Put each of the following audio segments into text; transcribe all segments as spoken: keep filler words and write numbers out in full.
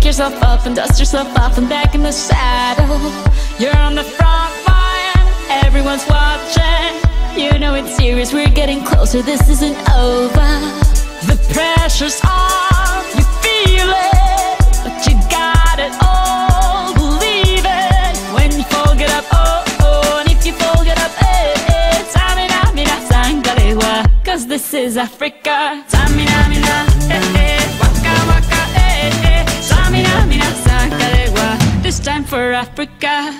yourself up and dust yourself off and back in the saddle. You're on the front line, everyone's watching. You know it's serious, we're getting closer, this isn't over. The pressure's on, you feel it, but you got it all, believe it. When you fall, get up, oh, oh, and if you fall, get up, eh, eh. Samina, mina, sangalewa, cause this is Africa. Samina, mina, eh, eh, waka, waka, eh, eh. Samina, mina, sangalewa, this time for Africa.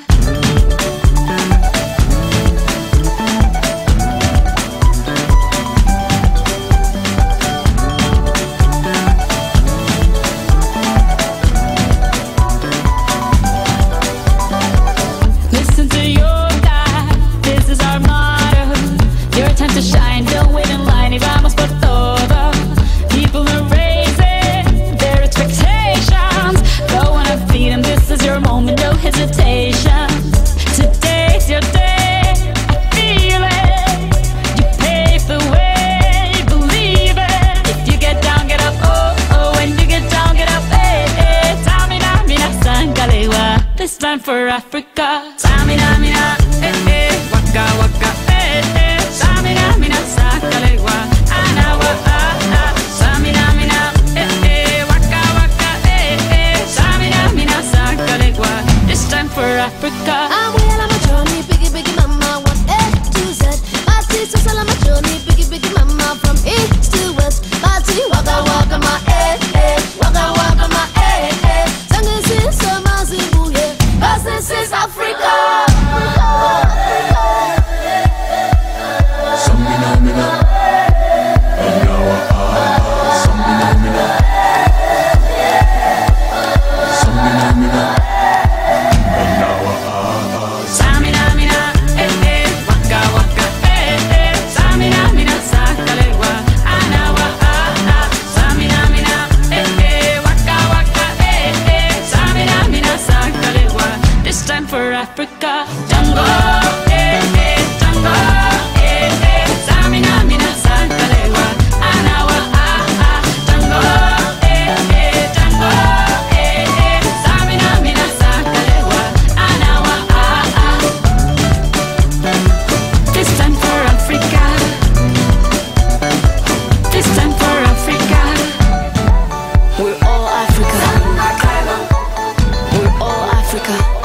To shine, don't wait in line, y vamos por todo. People are raising their expectations. Go on and feed them, this is your moment, no hesitation. Today's your day, I feel it. You pave the way, believe it. If you get down, get up, oh, oh. When you get down, get up, eh, eh. Samina, mina, sangalewa, this time for Africa. Samina, mina, eh, eh. Waka, waka, eh, eh. Samina, mina, sangalewa, anawa, ah, ah. Samina, mina, eh, eh. Waka, waka, eh, eh. Samina, mina, sangalewa, this time for Africa. I'm well on my journey, biggie, biggie mama, one A to Z. My sister's all on my journey, biggie, biggie mama, from east to west. My tea, waka, waka, my eh, eh. Waka, waka, my eh, eh. Sangin' sin, so my zibu, yeah. Cause this is Africa. For Africa, Jungle, eh, eh, Jungle, eh, eh. Samina, mina, sangalewa, anawa, ah, ah. Jungle, eh, eh, Jungle, eh, eh. Samina, mina, sangalewa, anawa, ah, ah. This time for Africa. This time for Africa. We're all Africa. We're all Africa.